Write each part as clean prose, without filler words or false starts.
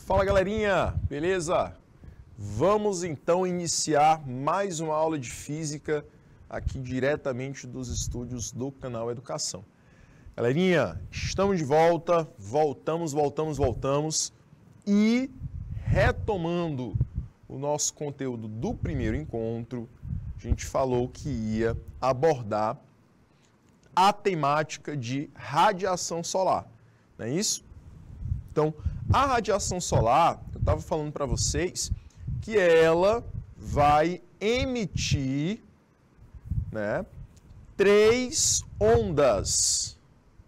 Fala galerinha, beleza? Vamos então iniciar mais uma aula de física aqui diretamente dos estúdios do canal Educação. Galerinha, estamos de volta, voltamos e retomando o nosso conteúdo do primeiro encontro, a gente falou que ia abordar a temática de radiação solar, não é isso? Então, a radiação solar, eu estava falando para vocês que ela vai emitir, né, três ondas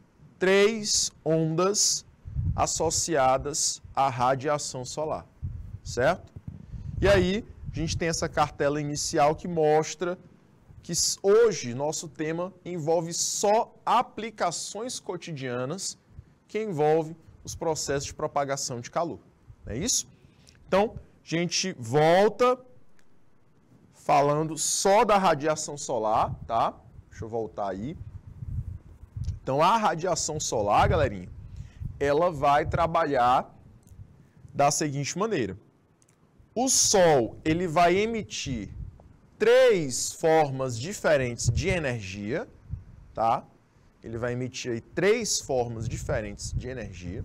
associadas à radiação solar, certo? E aí, a gente tem essa cartela inicial que mostra que hoje nosso tema envolve só aplicações cotidianas que envolvem os processos de propagação de calor, não é isso? Então, a gente volta falando só da radiação solar, tá? Deixa eu voltar aí. Então, a radiação solar, galerinha, ela vai trabalhar da seguinte maneira. O Sol, ele vai emitir três formas diferentes de energia, tá? Ele vai emitir aí três formas diferentes de energia.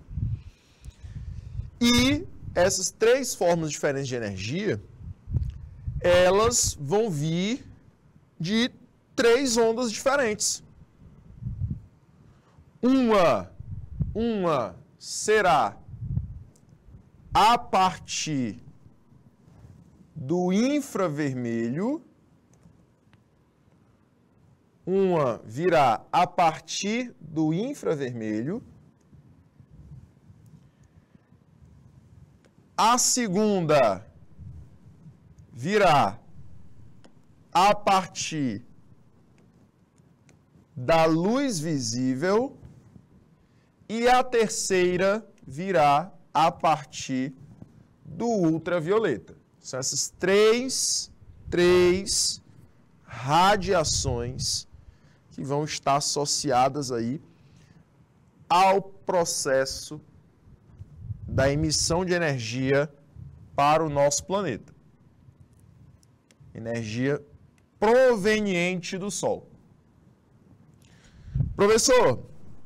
E essas três formas diferentes de energia, elas vão vir de três ondas diferentes. Uma será a partir do infravermelho, uma virá a partir do infravermelho, a segunda virá a partir da luz visível e a terceira virá a partir do ultravioleta. São essas três radiações que vão estar associadas aí ao processo da emissão de energia para o nosso planeta. Energia proveniente do Sol. Professor,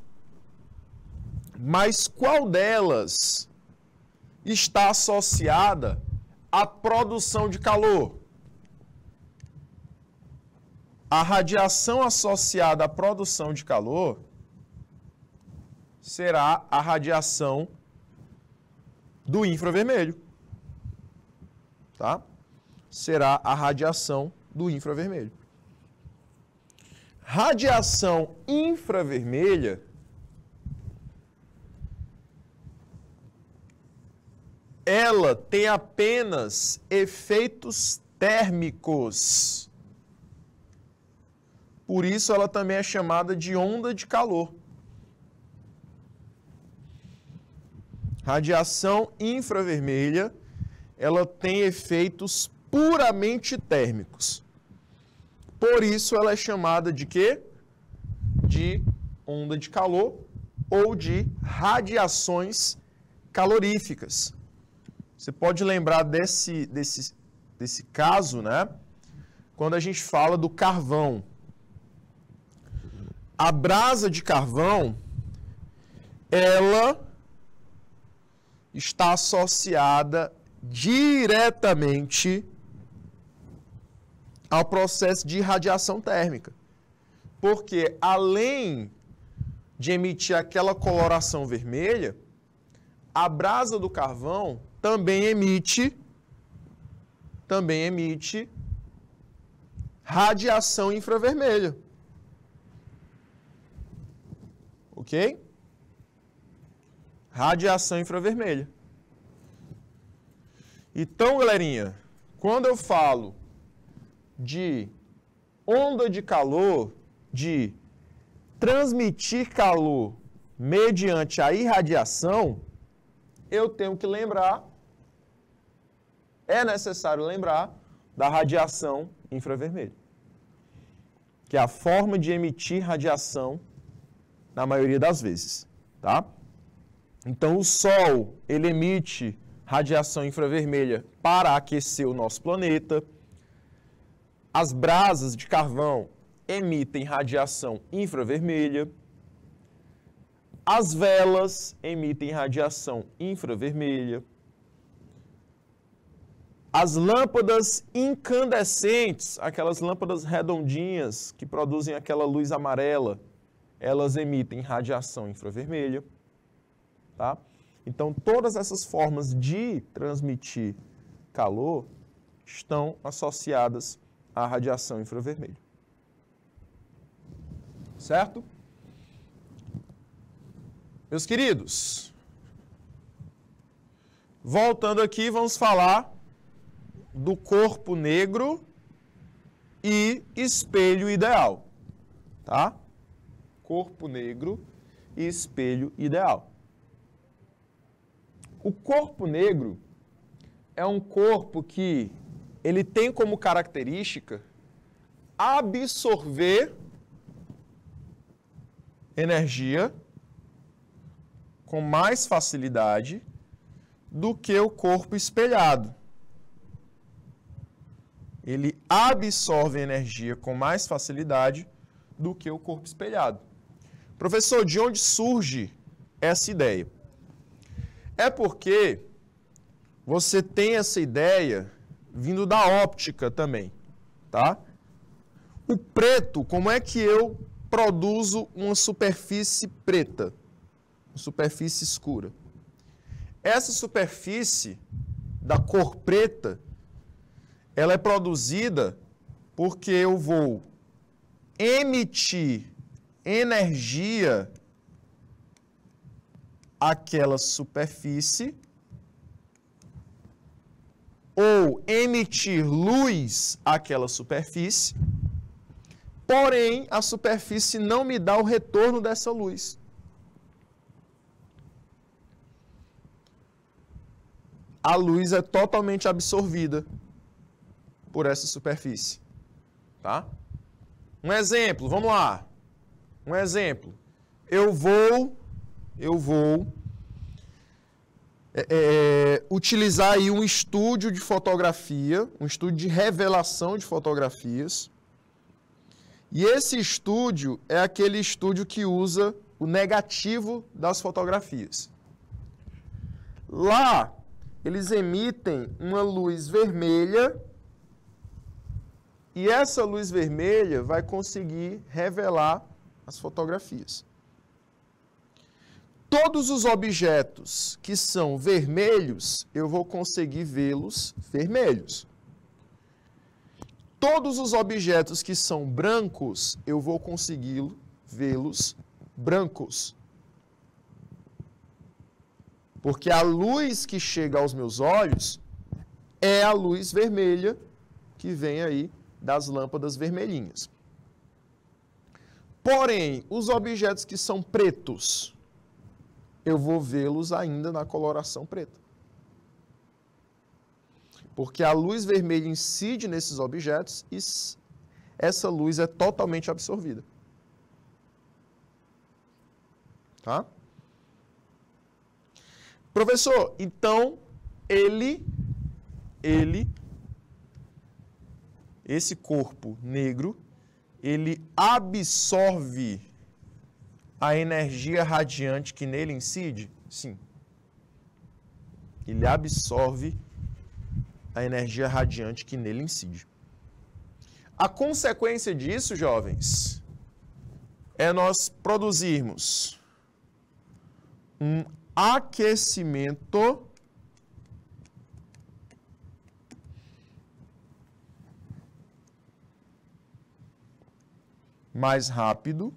mas qual delas está associada à produção de calor? A radiação associada à produção de calor será a radiação do infravermelho, tá? Será a radiação do infravermelho. Radiação infravermelha ela tem apenas efeitos térmicos. Por isso ela também é chamada de onda de calor. Radiação infravermelha, ela tem efeitos puramente térmicos. Por isso ela é chamada de quê? De onda de calor ou de radiações caloríficas. Você pode lembrar desse caso, né? Quando a gente fala do carvão. A brasa de carvão, ela está associada diretamente ao processo de radiação térmica. Porque além de emitir aquela coloração vermelha, a brasa do carvão também emite radiação infravermelha. Ok? Radiação infravermelha. Então, galerinha, quando eu falo de onda de calor, de transmitir calor mediante a irradiação, eu tenho que lembrar, é necessário lembrar da radiação infravermelha, que é a forma de emitir radiação na maioria das vezes, tá? Então, o Sol, ele emite radiação infravermelha para aquecer o nosso planeta. As brasas de carvão emitem radiação infravermelha. As velas emitem radiação infravermelha. As lâmpadas incandescentes, aquelas lâmpadas redondinhas que produzem aquela luz amarela, elas emitem radiação infravermelha. Tá? Então, todas essas formas de transmitir calor estão associadas à radiação infravermelha. Certo? Meus queridos, voltando aqui, vamos falar do corpo negro e espelho ideal. Tá? Corpo negro e espelho ideal. O corpo negro é um corpo que ele tem como característica absorver energia com mais facilidade do que o corpo espelhado. Ele absorve energia com mais facilidade do que o corpo espelhado. Professor, de onde surge essa ideia? É porque você tem essa ideia vindo da óptica também, tá? O preto, como é que eu produzo uma superfície preta, uma superfície escura? Essa superfície da cor preta, ela é produzida porque eu vou emitir energia àquela superfície ou emitir luz àquela superfície, porém a superfície não me dá o retorno dessa luz. A luz é totalmente absorvida por essa superfície, tá? Um exemplo, vamos lá. Um exemplo. Eu vou utilizar aí um estúdio de fotografia, um estúdio de revelação de fotografias. E esse estúdio é aquele estúdio que usa o negativo das fotografias. Lá, eles emitem uma luz vermelha e essa luz vermelha vai conseguir revelar as fotografias. Todos os objetos que são vermelhos, eu vou conseguir vê-los vermelhos. Todos os objetos que são brancos, eu vou conseguir vê-los brancos. Porque a luz que chega aos meus olhos é a luz vermelha que vem aí das lâmpadas vermelhinhas. Porém, os objetos que são pretos, eu vou vê-los ainda na coloração preta. Porque a luz vermelha incide nesses objetos e essa luz é totalmente absorvida. Tá? Professor, então, esse corpo negro, ele absorve a energia radiante que nele incide? Sim. Ele absorve a energia radiante que nele incide. A consequência disso, jovens, é nós produzirmos um aquecimento mais rápido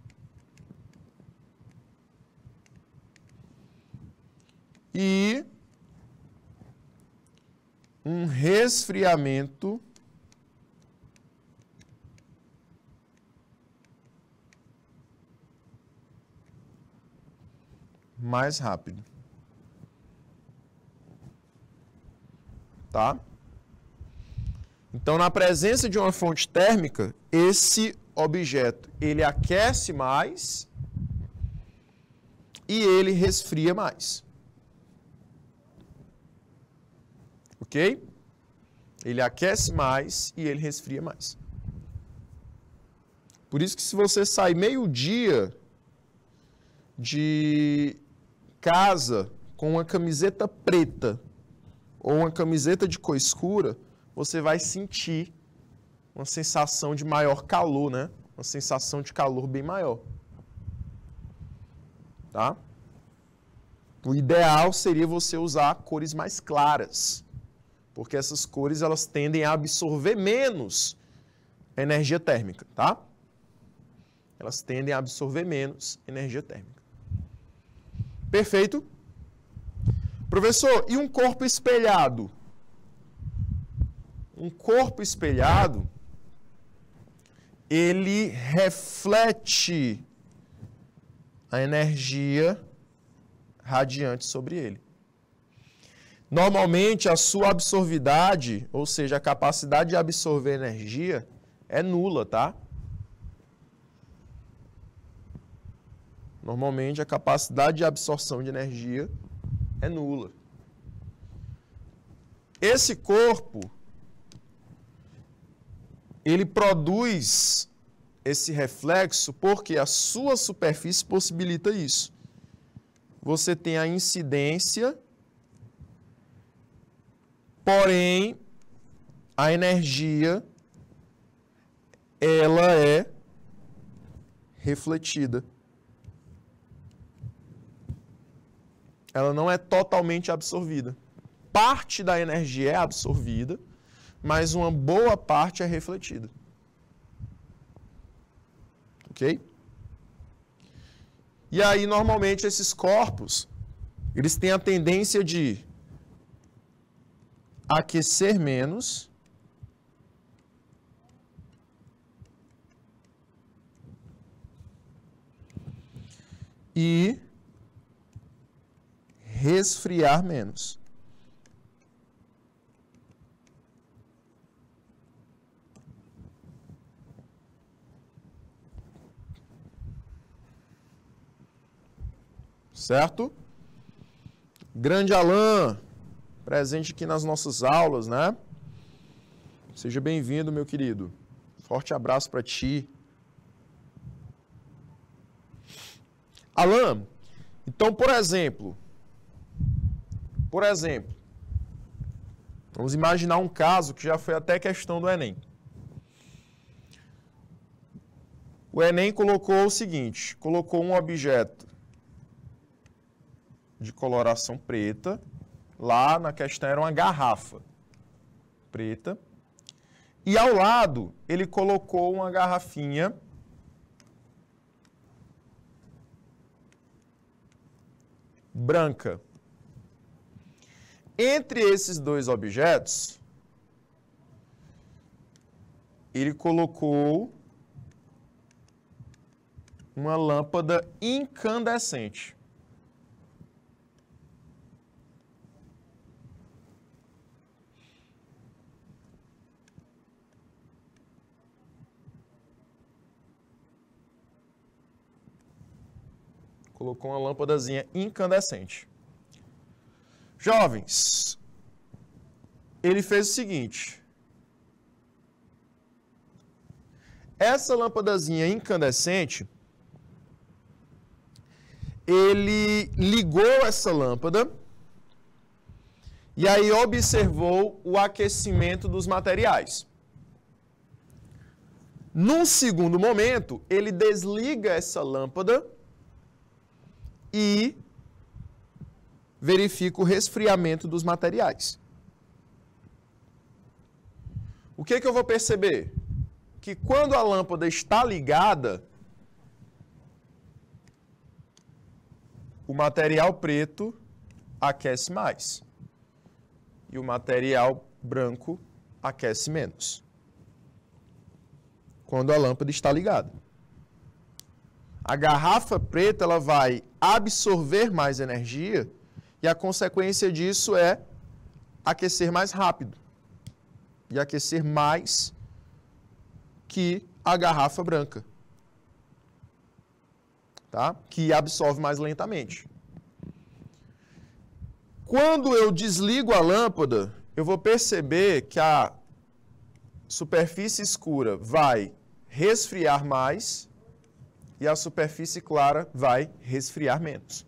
e um resfriamento mais rápido. Tá? Então, na presença de uma fonte térmica, esse objeto, ele aquece mais e ele resfria mais. Ok? Ele aquece mais e ele resfria mais. Por isso que se você sai meio-dia de casa com uma camiseta preta ou uma camiseta de cor escura, você vai sentir uma sensação de maior calor, né? Uma sensação de calor bem maior. Tá? O ideal seria você usar cores mais claras, porque essas cores elas tendem a absorver menos energia térmica, tá? Elas tendem a absorver menos energia térmica. Perfeito? Professor, e um corpo espelhado? Um corpo espelhado, ele reflete a energia radiante sobre ele. Normalmente, a sua absorvidade, ou seja, a capacidade de absorver energia, é nula, tá? Normalmente, a capacidade de absorção de energia é nula. Esse corpo, ele produz esse reflexo porque a sua superfície possibilita isso. Você tem a incidência, porém, a energia, ela é refletida. Ela não é totalmente absorvida. Parte da energia é absorvida, mas uma boa parte é refletida. Ok? E aí, normalmente, esses corpos, eles têm a tendência de aquecer menos e resfriar menos. Certo? Grande Alain, presente aqui nas nossas aulas, né? Seja bem-vindo, meu querido. Forte abraço para ti. Alain, então, por exemplo, vamos imaginar um caso que já foi até questão do Enem. O Enem colocou o seguinte, colocou um objeto de coloração preta, lá na questão era uma garrafa preta, e ao lado ele colocou uma garrafinha branca. Entre esses dois objetos, ele colocou uma lâmpada incandescente. Colocou uma lâmpadazinha incandescente. Jovens, ele fez o seguinte. Essa lâmpadazinha incandescente, ele ligou essa lâmpada e aí observou o aquecimento dos materiais. Num segundo momento, ele desliga essa lâmpada e verifica o resfriamento dos materiais. O que eu vou perceber? Que quando a lâmpada está ligada, o material preto aquece mais e o material branco aquece menos. Quando a lâmpada está ligada. A garrafa preta ela vai absorver mais energia e a consequência disso é aquecer mais rápido e aquecer mais que a garrafa branca, tá? Que absorve mais lentamente. Quando eu desligo a lâmpada eu vou perceber que a superfície escura vai resfriar mais e a superfície clara vai resfriar menos.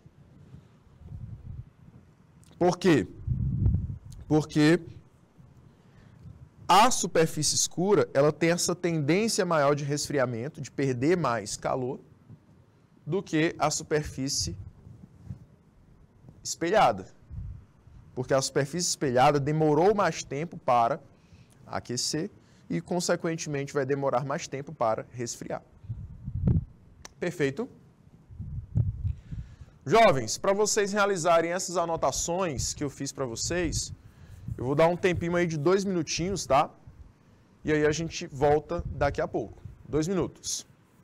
Por quê? Porque a superfície escura, ela tem essa tendência maior de resfriamento, de perder mais calor, do que a superfície espelhada. Porque a superfície espelhada demorou mais tempo para aquecer e, consequentemente, vai demorar mais tempo para resfriar. Perfeito? Jovens, para vocês realizarem essas anotações que eu fiz para vocês, eu vou dar um tempinho aí de 2 minutinhos, tá? E aí a gente volta daqui a pouco. 2 minutos.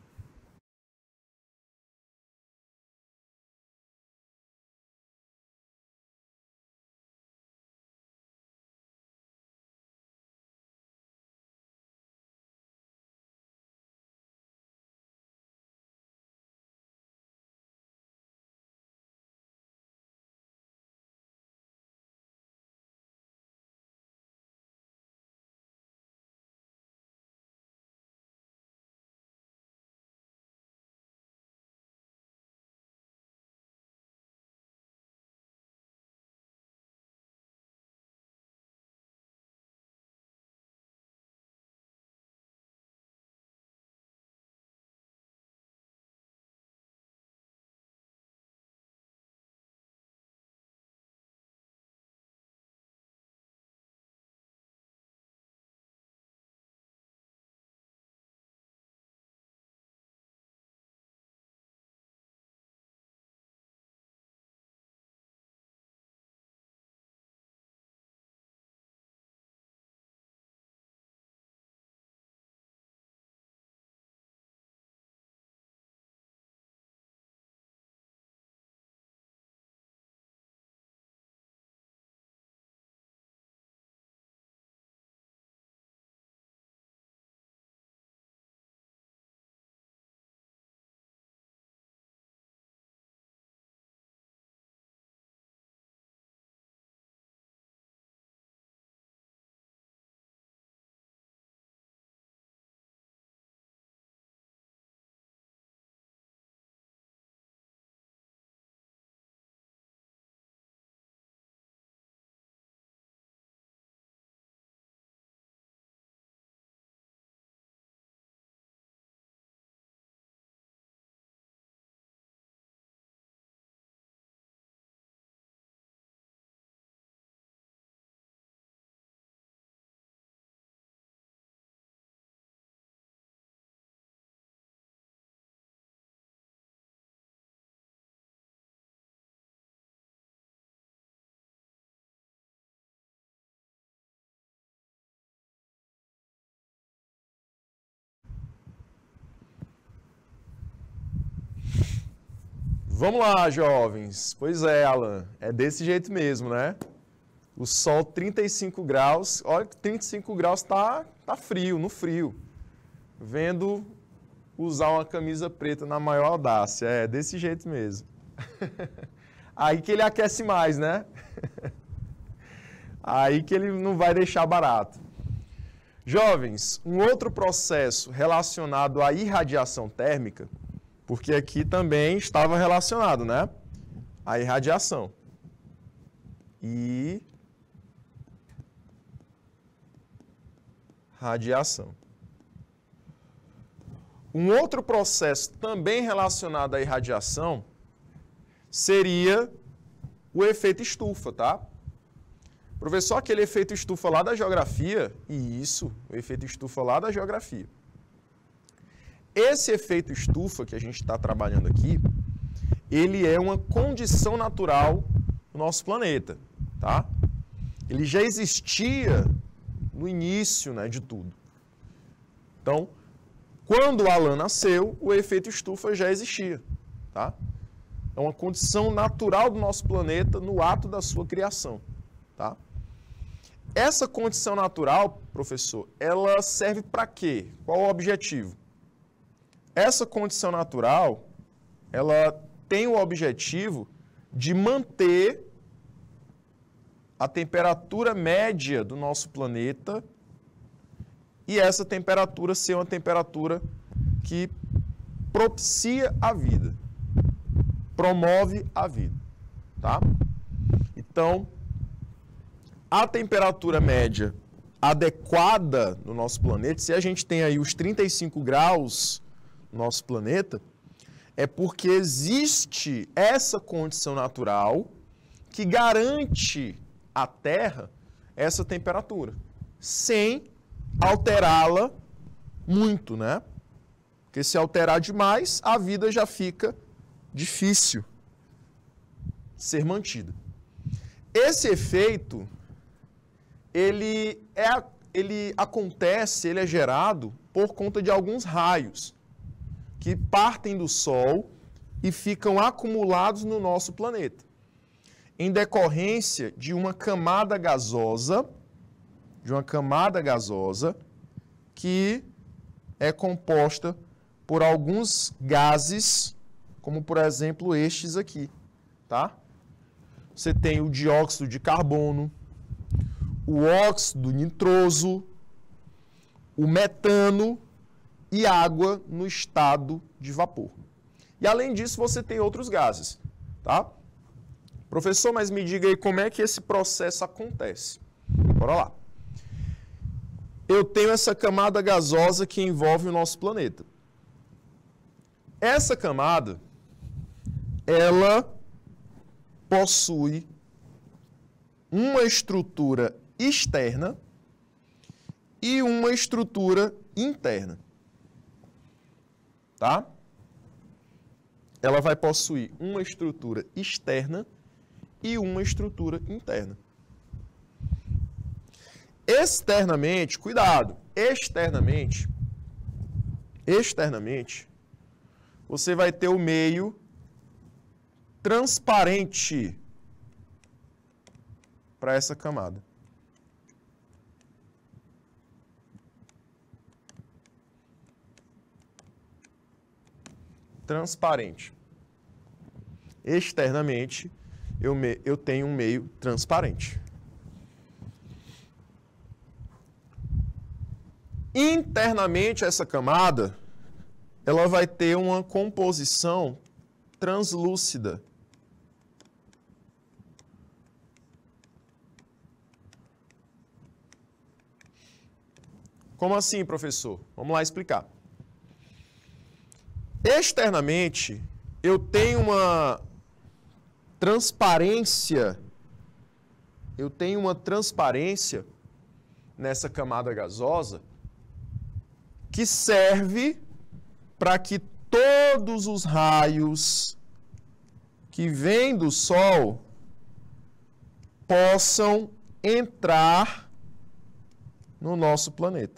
Vamos lá, jovens. Pois é, Alan, é desse jeito mesmo, né? O sol 35 graus, olha que 35 graus tá frio, no frio. Vendo usar uma camisa preta na maior audácia, é desse jeito mesmo. Aí que ele aquece mais, né? Aí que ele não vai deixar barato. Jovens, um outro processo relacionado à irradiação térmica, porque aqui também estava relacionado, né? A irradiação. E radiação. Um outro processo também relacionado à irradiação seria o efeito estufa, tá? Professor, aquele efeito estufa lá da geografia, e isso, o efeito estufa lá da geografia. Esse efeito estufa que a gente está trabalhando aqui, ele é uma condição natural do nosso planeta, tá? Ele já existia no início, né, de tudo. Então, quando o Alan nasceu, o efeito estufa já existia, tá? É uma condição natural do nosso planeta no ato da sua criação, tá? Essa condição natural, professor, ela serve para quê? Qual o objetivo? Essa condição natural, ela tem o objetivo de manter a temperatura média do nosso planeta e essa temperatura ser uma temperatura que propicia a vida, promove a vida, tá? Então, a temperatura média adequada no nosso planeta, se a gente tem aí os 35 graus no nosso planeta, é porque existe essa condição natural que garante à Terra essa temperatura, sem alterá-la muito, né? Porque se alterar demais, a vida já fica difícil ser mantida. Esse efeito, ele acontece, ele é gerado por conta de alguns raios que partem do Sol e ficam acumulados no nosso planeta, em decorrência de uma camada gasosa, que é composta por alguns gases, como por exemplo estes aqui, tá? Você tem o dióxido de carbono, o óxido nitroso, o metano e água no estado de vapor. E além disso, você tem outros gases, tá? Professor, mas me diga aí como é que esse processo acontece. Bora lá. Eu tenho essa camada gasosa que envolve o nosso planeta. Essa camada, ela possui uma estrutura externa e uma estrutura interna. Tá? Ela vai possuir uma estrutura externa e uma estrutura interna. Externamente, cuidado, externamente, você vai ter o meio transparente para essa camada. Transparente. Externamente, eu tenho um meio transparente. Internamente, essa camada, ela vai ter uma composição translúcida. Como assim, professor? Vamos lá explicar. Externamente, eu tenho uma transparência, nessa camada gasosa que serve para que todos os raios que vêm do Sol possam entrar no nosso planeta.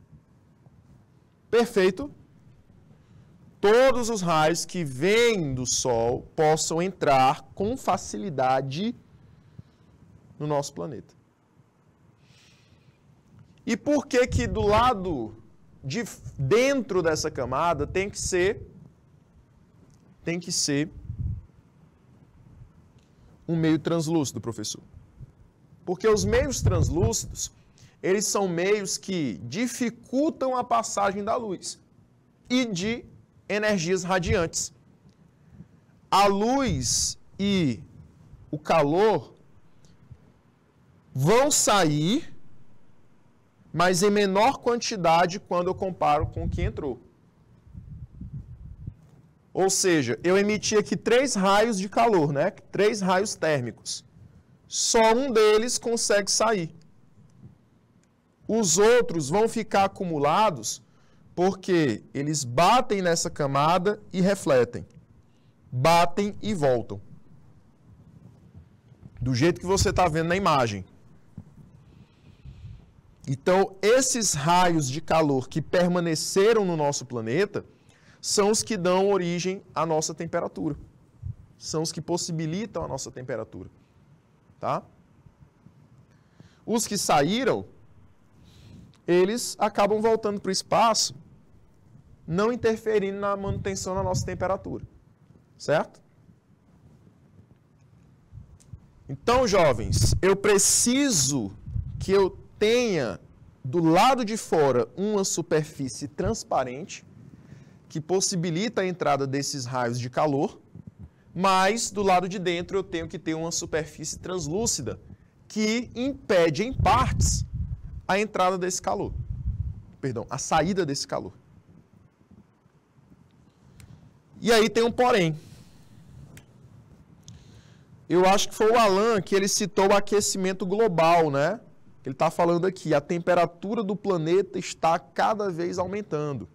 Perfeito? Todos os raios que vêm do Sol possam entrar com facilidade no nosso planeta. E por que que do lado de dentro dessa camada tem que ser um meio translúcido, professor? Porque os meios translúcidos, eles são meios que dificultam a passagem da luz e de energias radiantes. A luz e o calor vão sair, mas em menor quantidade quando eu comparo com o que entrou. Ou seja, eu emiti aqui 3 raios de calor, né? 3 raios térmicos. Só um deles consegue sair. Os outros vão ficar acumulados porque eles batem nessa camada e refletem. Batem e voltam. Do jeito que você está vendo na imagem. Então, esses raios de calor que permaneceram no nosso planeta são os que dão origem à nossa temperatura. São os que possibilitam a nossa temperatura. Tá? Os que saíram, eles acabam voltando para o espaço, não interferindo na manutenção da nossa temperatura. Certo? Então, jovens, eu preciso que eu tenha do lado de fora uma superfície transparente que possibilita a entrada desses raios de calor, mas do lado de dentro eu tenho que ter uma superfície translúcida que impede em partes a entrada desse calor. Perdão, a saída desse calor. E aí tem um porém. Eu acho que foi o Alan que ele citou o aquecimento global, né? Ele está falando aqui, a temperatura do planeta está cada vez aumentando.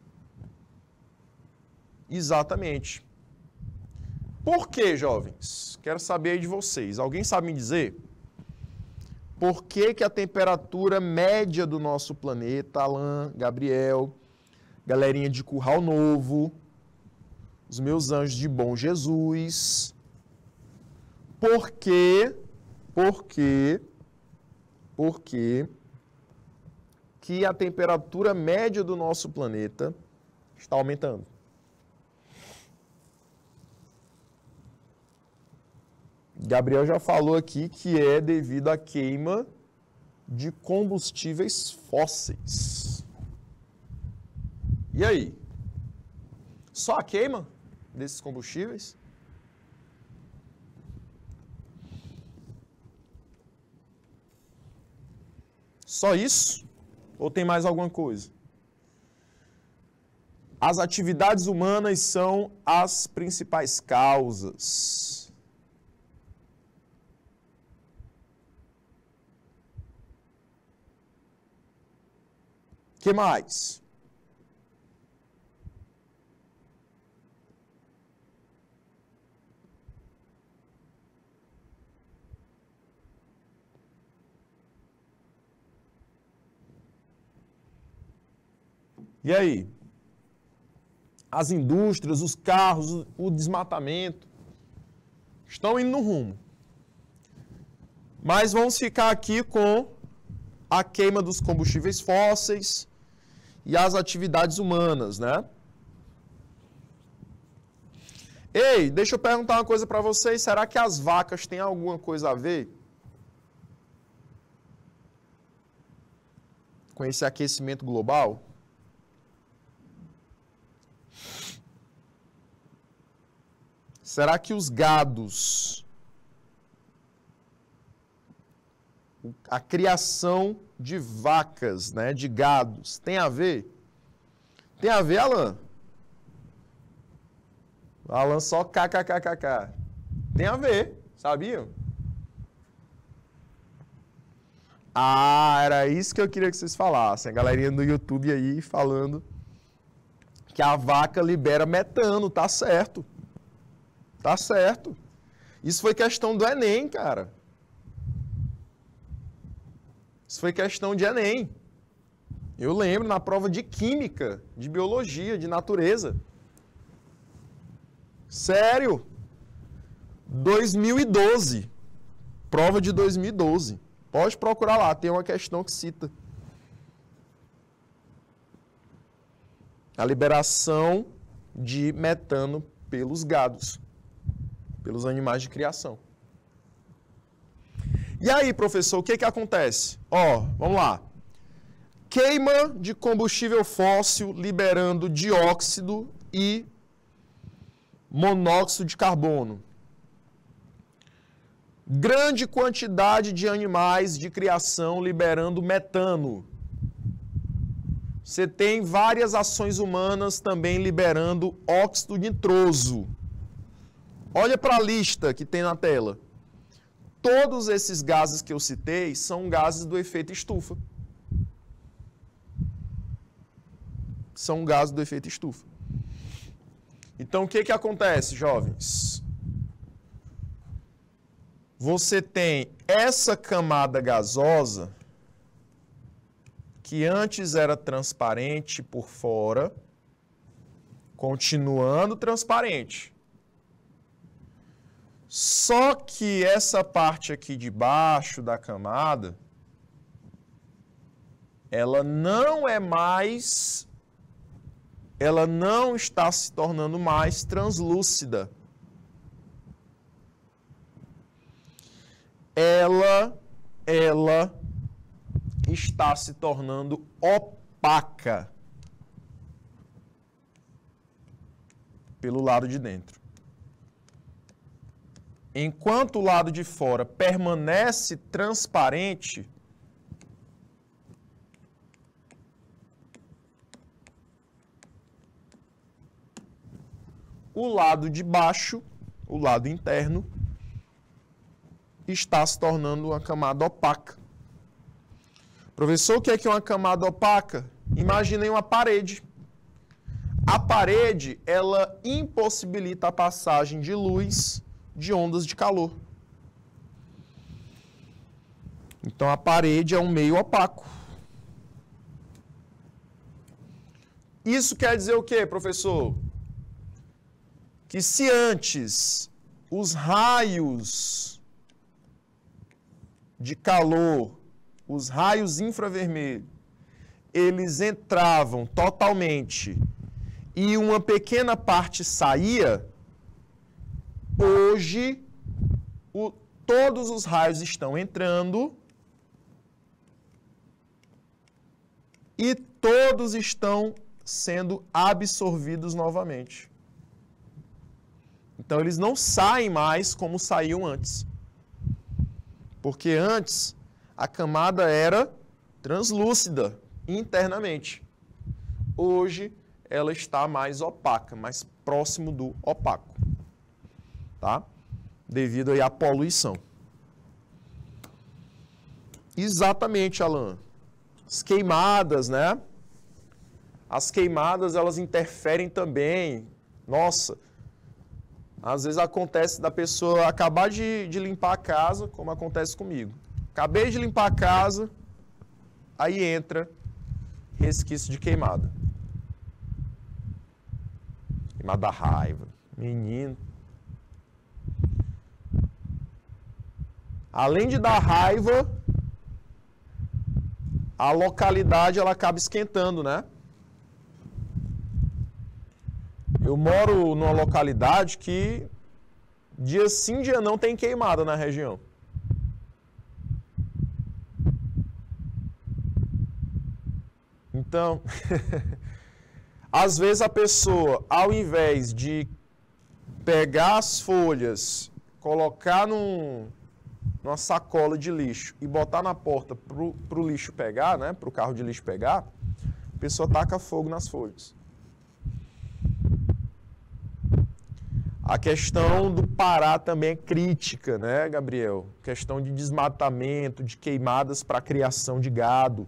Exatamente. Por quê, jovens? Quero saber aí de vocês. Alguém sabe me dizer? Por que que a temperatura média do nosso planeta, Alan, Gabriel, galerinha de Curral Novo, os meus anjos de bom Jesus, por que a temperatura média do nosso planeta está aumentando? Gabriel já falou aqui que é devido à queima de combustíveis fósseis. E aí? Só a queima desses combustíveis? Só isso? Ou tem mais alguma coisa? As atividades humanas são as principais causas. O que mais? E aí? As indústrias, os carros, o desmatamento estão indo no rumo. Mas vamos ficar aqui com a queima dos combustíveis fósseis e as atividades humanas, né? Ei, deixa eu perguntar uma coisa para vocês. Será que as vacas têm alguma coisa a ver com esse aquecimento global? Será que os gados, a criação de vacas, né, de gados, tem a ver? Tem a ver, Alan? Alan só kkkk. Tem a ver, sabiam? Ah, era isso que eu queria que vocês falassem. A galerinha do YouTube aí falando que a vaca libera metano, tá certo. Tá certo. Isso foi questão do Enem, cara. Isso foi questão de Enem. Eu lembro na prova de Química, de Biologia, de Natureza. Sério. 2012. Prova de 2012. Pode procurar lá, tem uma questão que cita. A liberação de metano pelos gados, pelos animais de criação. E aí, professor, o que que acontece? Ó, vamos lá. Queima de combustível fóssil liberando dióxido e monóxido de carbono. Grande quantidade de animais de criação liberando metano. Você tem várias ações humanas também liberando óxido nitroso. Olha para a lista que tem na tela. Todos esses gases que eu citei são gases do efeito estufa. São gases do efeito estufa. Então, o que que acontece, jovens? Você tem essa camada gasosa, que antes era transparente por fora, continuando transparente. Só que essa parte aqui de baixo da camada, ela não está se tornando mais translúcida. ela está se tornando opaca pelo lado de dentro. Enquanto o lado de fora permanece transparente, o lado de baixo, o lado interno, está se tornando uma camada opaca. Professor, o que é uma camada opaca? Imaginem uma parede. A parede, ela impossibilita a passagem de luz de ondas de calor. Então, a parede é um meio opaco. Isso quer dizer o quê, professor? Que se antes os raios de calor, os raios infravermelhos, eles entravam totalmente e uma pequena parte saía, hoje todos os raios estão entrando e todos estão sendo absorvidos novamente. Então, eles não saem mais como saíam antes. Porque antes, a camada era translúcida internamente. Hoje, ela está mais opaca, mais próximo do opaco. Tá? Devido aí à poluição. Exatamente, Alan. As queimadas, né? As queimadas, elas interferem também. Nossa, às vezes acontece da pessoa acabar de limpar a casa, como acontece comigo. Acabei de limpar a casa, aí entra resquício de queimada. Queimada da raiva. Menino. Além de dar raiva, a localidade ela acaba esquentando, né? Eu moro numa localidade que dia sim, dia não tem queimada na região. Então, às vezes a pessoa, ao invés de pegar as folhas, colocar numa sacola de lixo e botar na porta para o lixo pegar, né, para o carro de lixo pegar, a pessoa taca fogo nas folhas. A questão do Pará também é crítica, né, Gabriel? Questão de desmatamento, de queimadas para a criação de gado.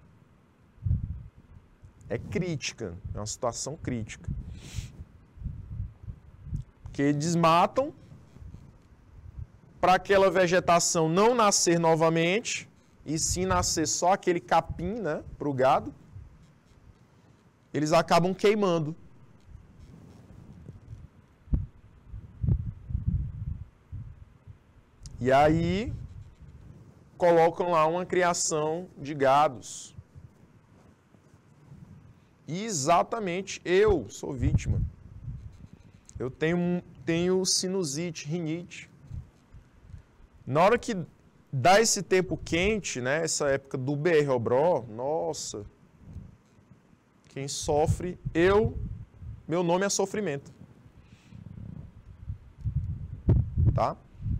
É crítica, é uma situação crítica. Porque desmatam para aquela vegetação não nascer novamente, e sim nascer só aquele capim, né, para o gado. Eles acabam queimando. E aí, colocam lá uma criação de gados. E exatamente, eu sou vítima. Eu tenho sinusite, rinite. Na hora que dá esse tempo quente, né, essa época do BR-Obró, nossa, quem sofre, meu nome é sofrimento. Tá?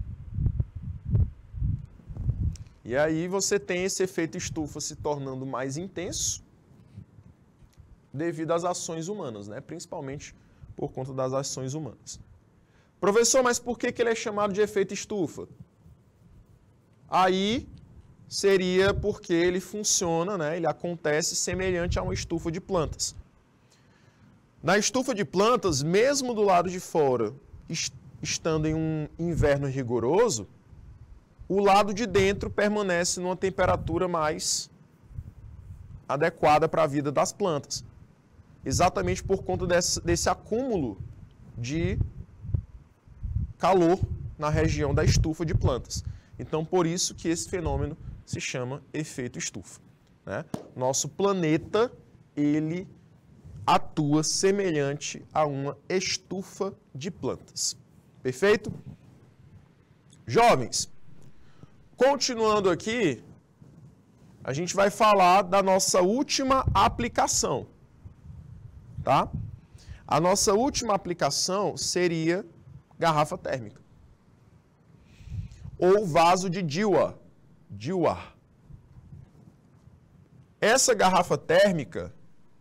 E aí você tem esse efeito estufa se tornando mais intenso devido às ações humanas, né? Principalmente por conta das ações humanas. Professor, mas por que ele é chamado de efeito estufa? Aí seria porque ele funciona, né? Ele acontece semelhante a uma estufa de plantas. Na estufa de plantas, mesmo do lado de fora, estando em um inverno rigoroso, o lado de dentro permanece numa temperatura mais adequada para a vida das plantas. Exatamente por conta desse acúmulo de calor na região da estufa de plantas. Então, por isso que esse fenômeno se chama efeito estufa, né? Nosso planeta, ele atua semelhante a uma estufa de plantas. Perfeito? Jovens, Continuando aqui, a gente vai falar da nossa última aplicação, tá? A nossa última aplicação seria garrafa térmica. Ou vaso de Dewar. Essa garrafa térmica,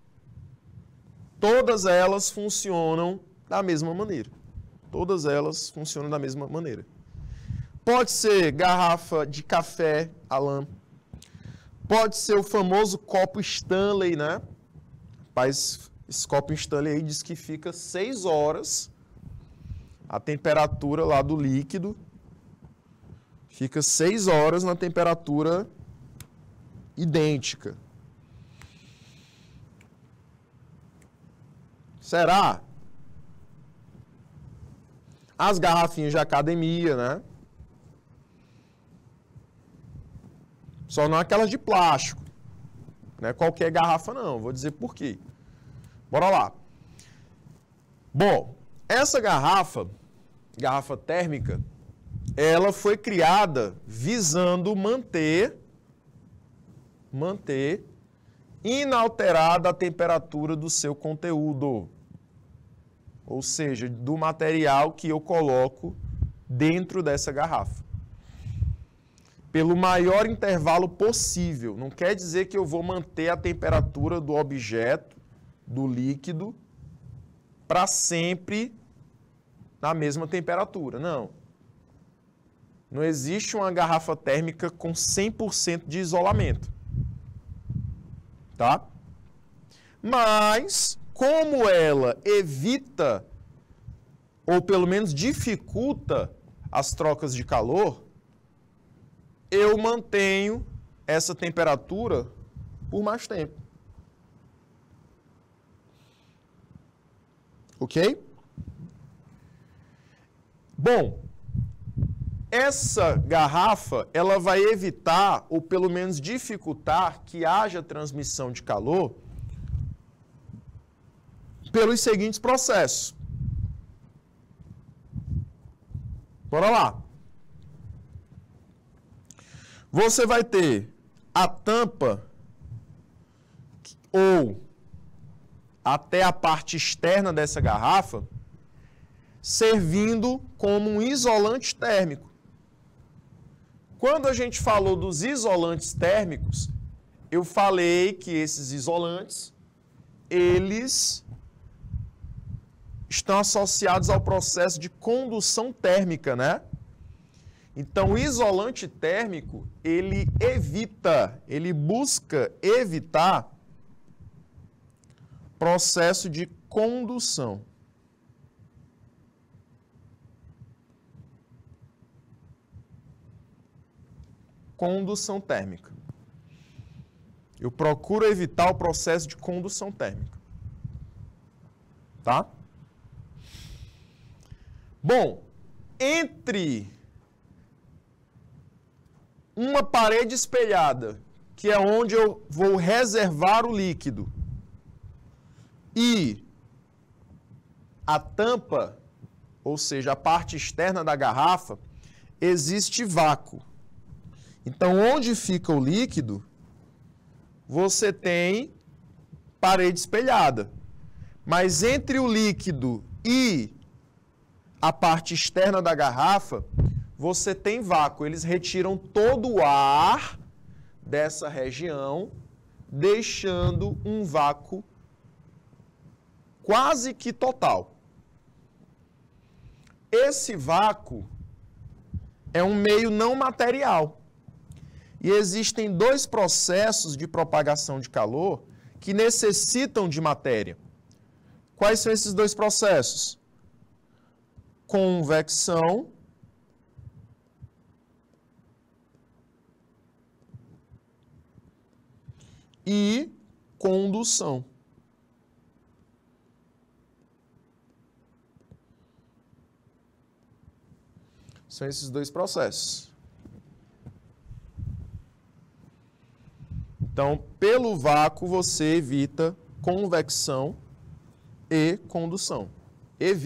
todas elas funcionam da mesma maneira. Todas elas funcionam da mesma maneira. Pode ser garrafa de café, Alan. Pode ser o famoso copo Stanley, né? Rapaz, esse copo Stanley aí diz que fica 6 horas a temperatura lá do líquido. Fica 6 horas na temperatura idêntica. Será? As garrafinhas de academia, né? Só não aquelas de plástico. Não é qualquer garrafa, não. Vou dizer por quê. Bora lá. Bom, essa garrafa térmica, ela foi criada visando manter inalterada a temperatura do seu conteúdo. Ou seja, do material que eu coloco dentro dessa garrafa. Pelo maior intervalo possível. Não quer dizer que eu vou manter a temperatura do objeto, do líquido, para sempre na mesma temperatura. Não. Não existe uma garrafa térmica com 100% de isolamento. Tá? Mas, como ela evita, ou pelo menos dificulta, as trocas de calor, eu mantenho essa temperatura por mais tempo. Ok? Bom, essa garrafa, ela vai evitar, ou pelo menos dificultar, que haja transmissão de calor pelos seguintes processos. Bora lá. Você vai ter a tampa ou até a parte externa dessa garrafa servindo como um isolante térmico. Quando a gente falou dos isolantes térmicos, eu falei que esses isolantes, eles estão associados ao processo de condução térmica, né? Então, o isolante térmico, ele busca evitar processo de condução. Condução térmica. Eu procuro evitar o processo de condução térmica. Tá? Bom, entre uma parede espelhada, que é onde eu vou reservar o líquido, e a tampa, ou seja, a parte externa da garrafa, existe vácuo. Então, onde fica o líquido, você tem parede espelhada. Mas entre o líquido e a parte externa da garrafa, você tem vácuo. Eles retiram todo o ar dessa região, deixando um vácuo quase que total. Esse vácuo é um meio não material. E existem 2 processos de propagação de calor que necessitam de matéria. Quais são esses 2 processos? Convecção e condução. São esses 2 processos. Então, pelo vácuo, você evita convecção e condução.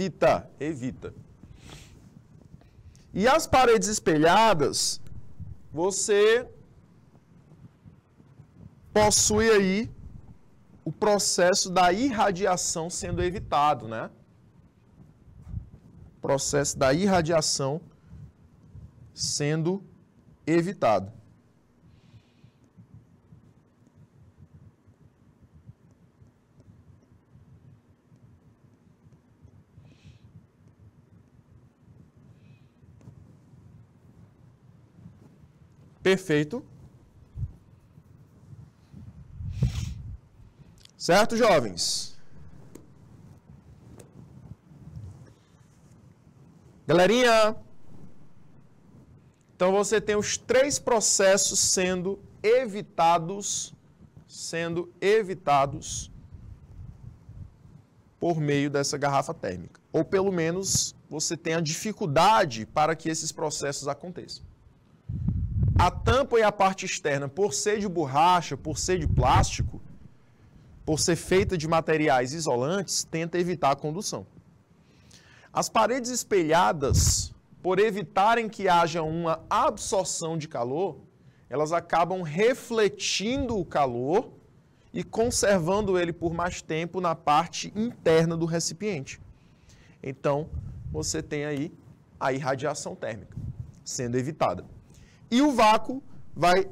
Evita. E as paredes espelhadas, você possui aí o processo da irradiação sendo evitado, né? Processo da irradiação sendo evitado. Perfeito. Certo, jovens? Galerinha, então você tem os 3 processos sendo evitados por meio dessa garrafa térmica. Ou pelo menos você tem a dificuldade para que esses processos aconteçam. A tampa e a parte externa, por ser de borracha, por ser de plástico, por ser feita de materiais isolantes, tenta evitar a condução. As paredes espelhadas, por evitarem que haja uma absorção de calor, elas acabam refletindo o calor e conservando ele por mais tempo na parte interna do recipiente. Então, você tem aí a irradiação térmica sendo evitada. E o vácuo vai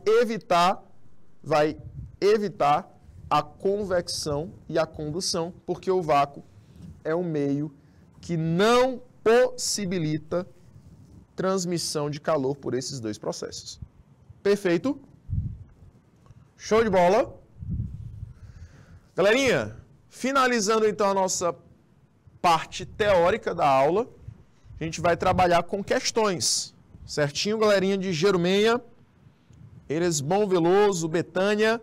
evitar a convecção e a condução, porque o vácuo é um meio que não possibilita transmissão de calor por esses 2 processos. Perfeito? Show de bola? Galerinha, finalizando então a nossa parte teórica da aula, a gente vai trabalhar com questões. Certinho, galerinha de Jerumenha, Eresbom Veloso, Betânia.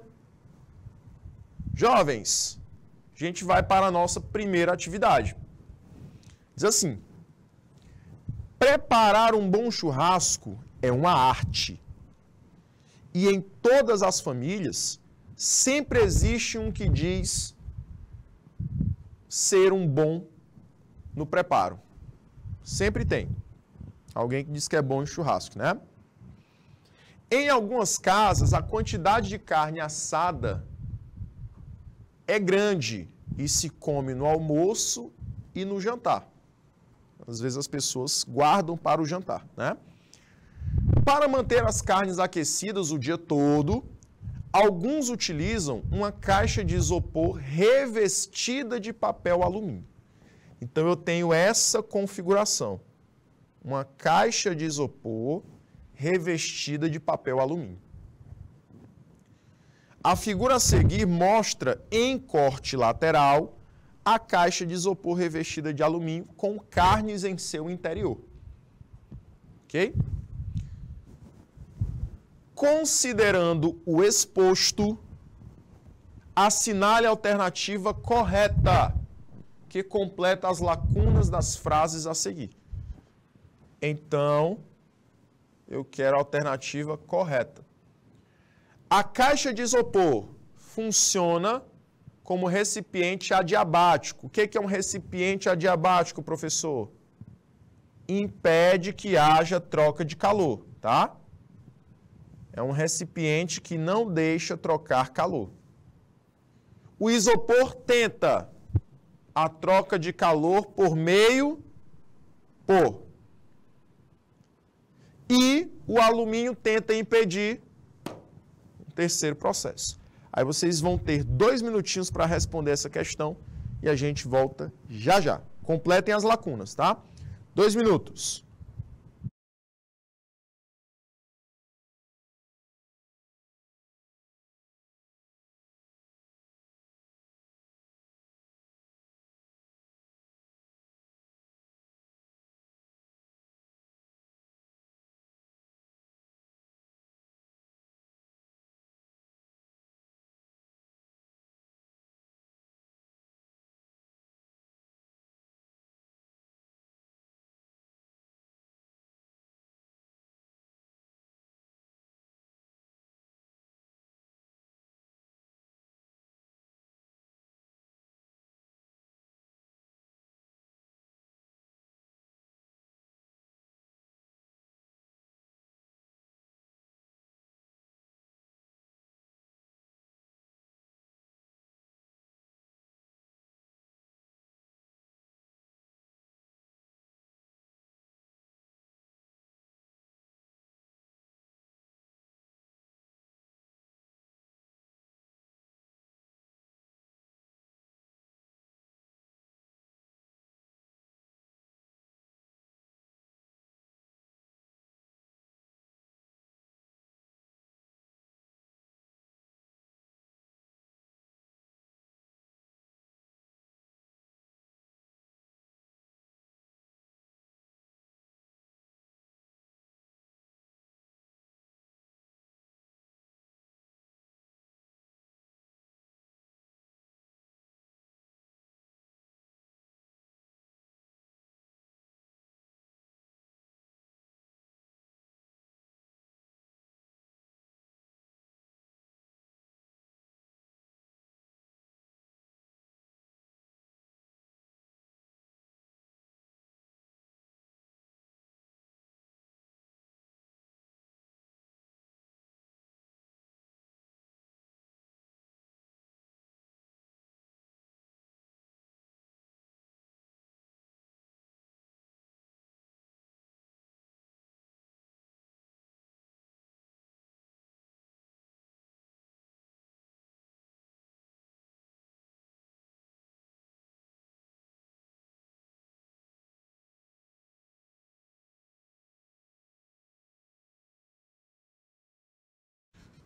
Jovens, a gente vai para a nossa primeira atividade. Diz assim: preparar um bom churrasco é uma arte. E em todas as famílias, sempre existe um que diz ser um bom no preparo. Sempre tem alguém que diz que é bom em churrasco, né? Em algumas casas, a quantidade de carne assada é grande e se come no almoço e no jantar. Às vezes as pessoas guardam para o jantar, né? Para manter as carnes aquecidas o dia todo, alguns utilizam uma caixa de isopor revestida de papel alumínio. Então eu tenho essa configuração. Uma caixa de isopor revestida de papel alumínio. A figura a seguir mostra em corte lateral a caixa de isopor revestida de alumínio com carnes em seu interior. Ok? Considerando o exposto, assinale a alternativa correta, que completa as lacunas das frases a seguir. Então, eu quero a alternativa correta. A caixa de isopor funciona como recipiente adiabático. O que é um recipiente adiabático, professor? Impede que haja troca de calor, tá? É um recipiente que não deixa trocar calor. O isopor tenta a troca de calor por e o alumínio tenta impedir o terceiro processo. Aí vocês vão ter 2 minutinhos para responder essa questão e a gente volta já já. Completem as lacunas, tá? 2 minutos.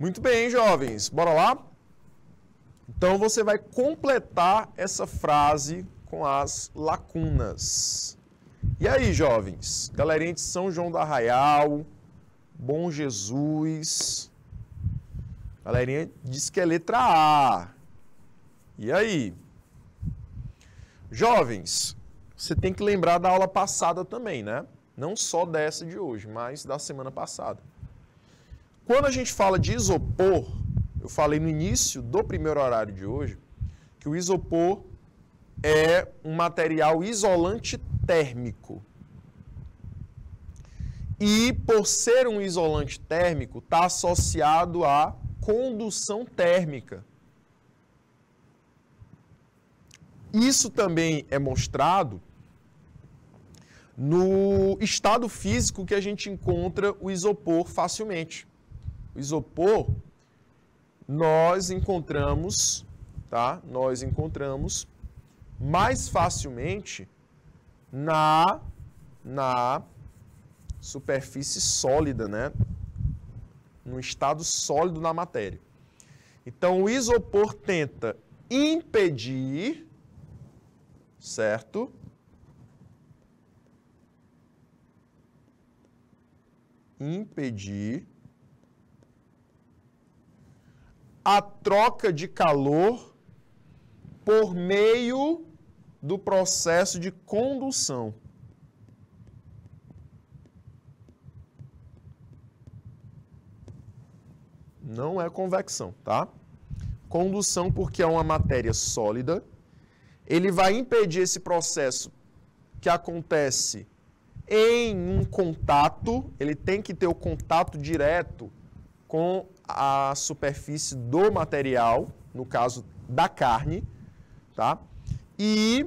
Muito bem, jovens. Bora lá? Então, você vai completar essa frase com as lacunas. E aí, jovens? Galerinha de São João do Arraial, Bom Jesus. Galerinha diz que é letra A. E aí? Jovens, você tem que lembrar da aula passada também, né? Não só dessa de hoje, mas da semana passada. Quando a gente fala de isopor, eu falei no início do primeiro horário de hoje, que o isopor é um material isolante térmico. E por ser um isolante térmico, está associado à condução térmica. Isso também é mostrado no estado físico que a gente encontra o isopor facilmente. O isopor nós encontramos mais facilmente na superfície sólida, né? No estado sólido na matéria. Então, o isopor tenta impedir, certo? Impedir a troca de calor por meio do processo de condução. Não é convecção, tá? Condução porque é uma matéria sólida. Ele vai impedir esse processo que acontece em um contato. Ele tem que ter o contato direto com a superfície do material, no caso da carne, tá? E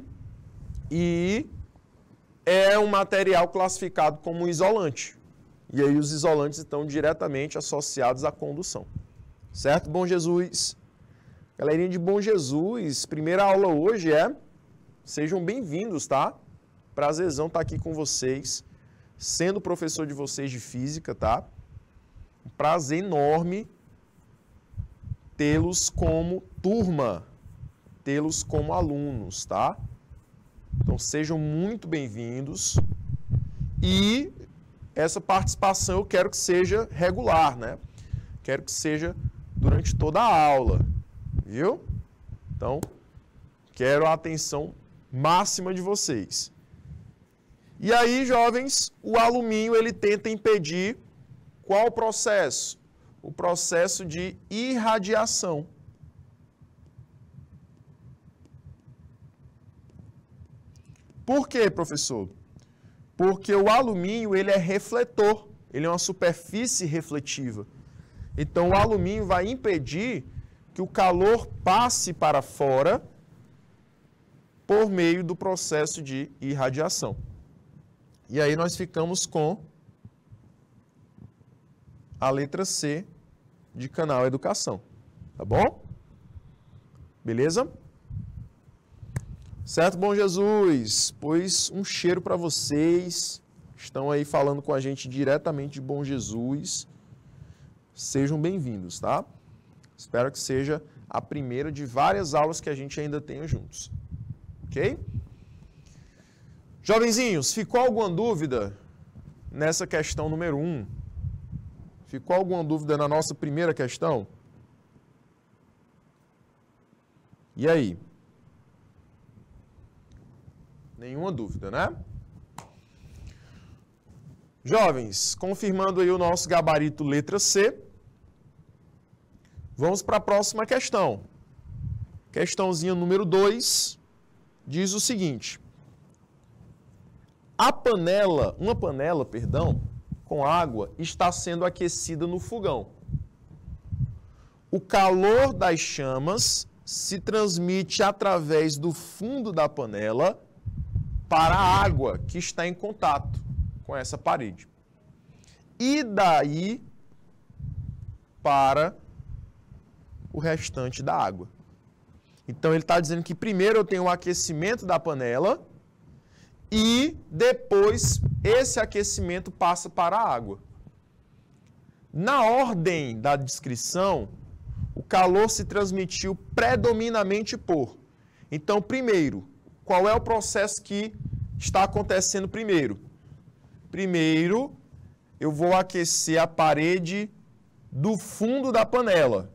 é um material classificado como isolante. E aí os isolantes estão diretamente associados à condução. Certo, Bom Jesus? Galerinha de Bom Jesus, primeira aula hoje sejam bem-vindos, tá? Prazerzão estar aqui com vocês, sendo professor de vocês de física, tá? Um prazer enorme tê-los como turma, tê-los como alunos, tá? Então sejam muito bem-vindos e essa participação eu quero que seja regular, né? Quero que seja durante toda a aula, viu? Então, quero a atenção máxima de vocês. E aí, jovens, o alumínio ele tenta impedir qual processo? O processo de irradiação. Por quê, professor? Porque o alumínio ele é refletor, ele é uma superfície refletiva. Então, o alumínio vai impedir que o calor passe para fora por meio do processo de irradiação. E aí nós ficamos com a letra C de canal Educação. Tá bom? Beleza? Certo, Bom Jesus? Pois um cheiro para vocês. Estão aí falando com a gente diretamente de Bom Jesus. Sejam bem-vindos, tá? Espero que seja a primeira de várias aulas que a gente ainda tenha juntos. Ok? Jovenzinhos, ficou alguma dúvida nessa questão número 1? Ficou alguma dúvida na nossa primeira questão? E aí? Nenhuma dúvida, né? Jovens, confirmando aí o nosso gabarito letra C, vamos para a próxima questão. Questãozinha número 2 diz o seguinte: uma panela, com água está sendo aquecida no fogão. O calor das chamas se transmite através do fundo da panela para a água que está em contato com essa parede. E daí para o restante da água. Então ele está dizendo que primeiro eu tenho o aquecimento da panela e depois esse aquecimento passa para a água. Na ordem da descrição, o calor se transmitiu predominantemente por. Então, primeiro, qual é o processo que está acontecendo primeiro? Primeiro, eu vou aquecer a parede do fundo da panela.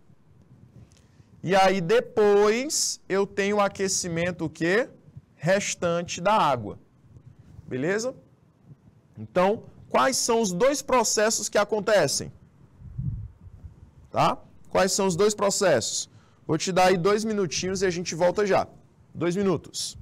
E aí, depois, eu tenho o aquecimento o quê? Restante da água. Beleza? Então, quais são os dois processos que acontecem? Tá? Quais são os dois processos? Vou te dar aí 2 minutinhos e a gente volta já. 2 minutos.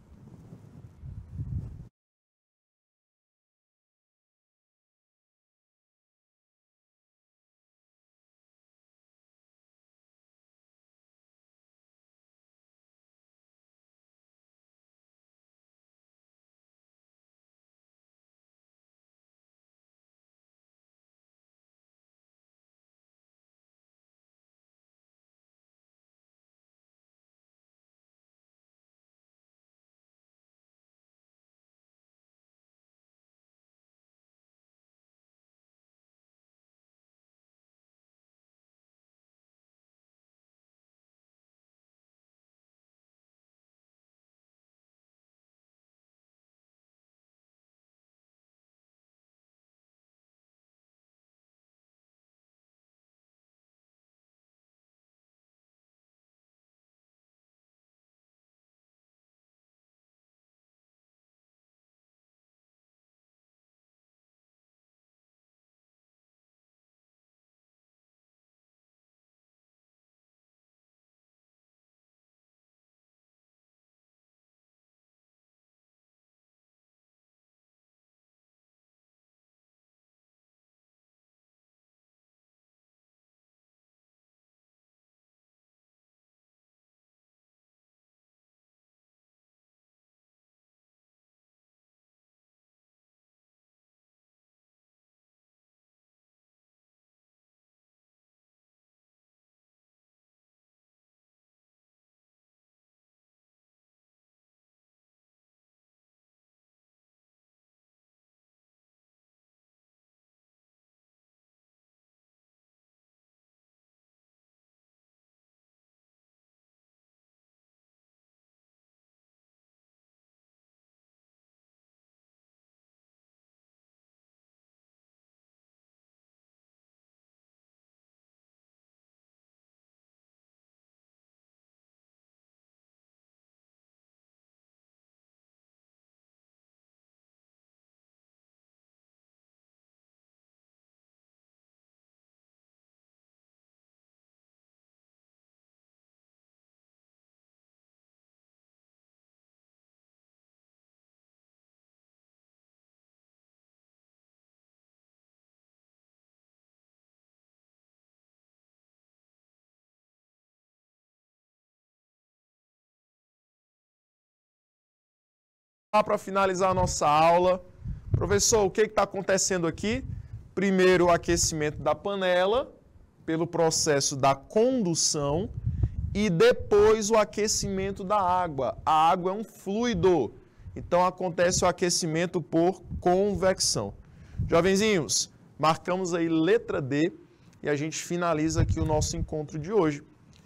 Para finalizar a nossa aula, professor, o que está acontecendo aqui? Primeiro, o aquecimento da panela, pelo processo da condução, e depois o aquecimento da água. A água é um fluido, então acontece o aquecimento por convecção. Jovenzinhos, marcamos aí letra D e a gente finaliza aqui o nosso encontro de hoje.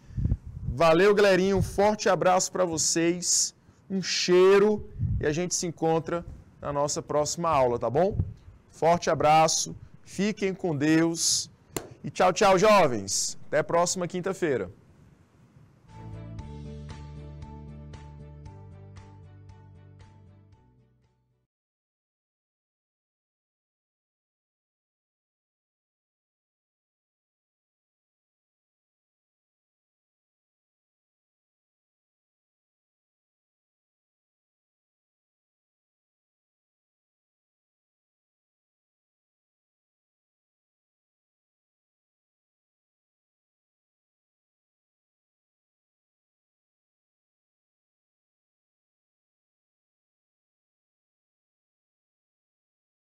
Valeu, galerinha, um forte abraço para vocês. Um cheiro e a gente se encontra na nossa próxima aula, tá bom? Forte abraço, fiquem com Deus e tchau, tchau, jovens. Até a próxima quinta-feira.